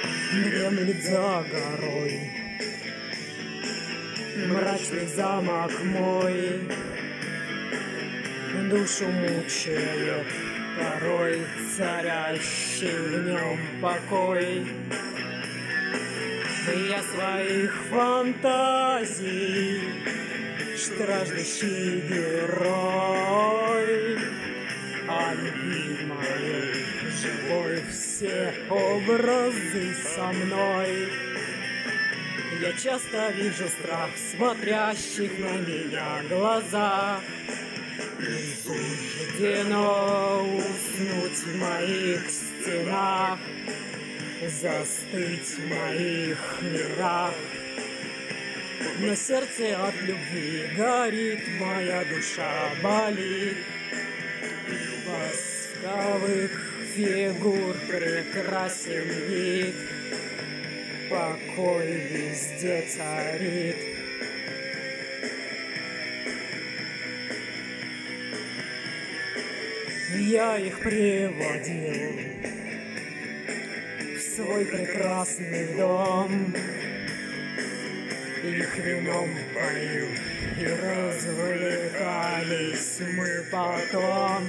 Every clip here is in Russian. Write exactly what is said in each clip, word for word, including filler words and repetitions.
дремлет за горой. Мрачный замок мой душу мучает порой, царящий в нем покой. Я своих фантазий страждущий герой, а любви моей живой все образы со мной. Я часто вижу страх смотрящих на меня глаза. Не суждено уснуть в моих стенах, застыть в моих мирах. Но сердце от любви горит, моя душа болит. Восковых фигур прекрасен вид, покой везде царит. Я их приводил в свой прекрасный дом, их вином поил, и развлекались мы потом.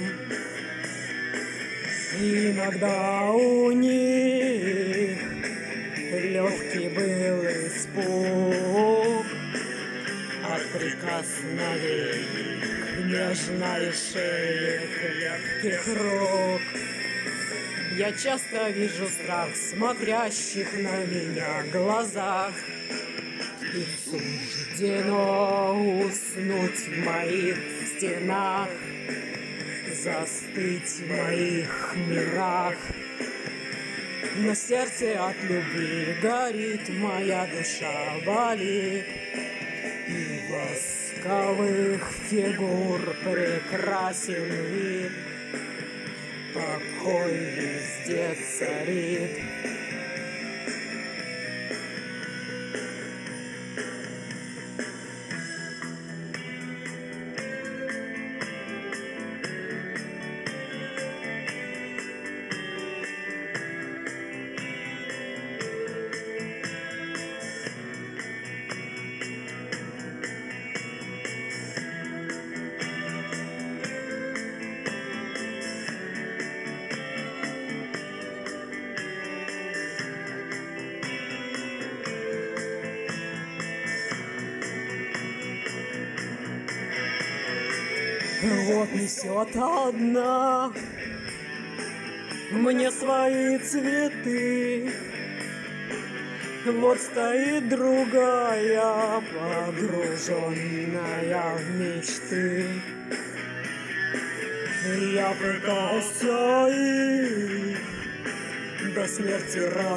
Иногда у них легкий был испуг от прикосновений к нежной шее крепких рук. Я часто вижу страх смотрящих на меня глазах. Им суждено уснуть в моих стенах, застыть в моих мирах. Но сердце от любви горит, моя душа болит. И восковых фигур прекрасен вид, покой везде царит. Вот несет одна мне свои цветы, вот стоит другая, погруженная в мечты. Я пытался их до смерти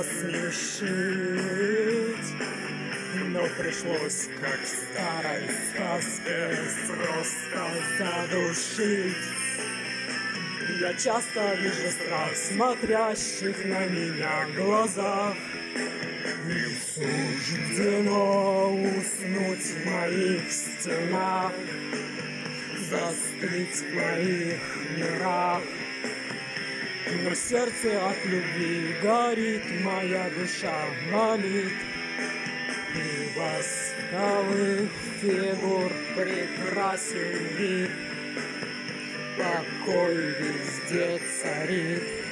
рассмешить, но пришлось, как в старой сказке, просто задушить. Я часто вижу страх смотрящих на меня глазах. Не суждено уснуть в моих стенах, застыть в моих мирах. Но сердце от любви горит, моя душа молит. И восковых фигур прекрасен вид, покой везде царит.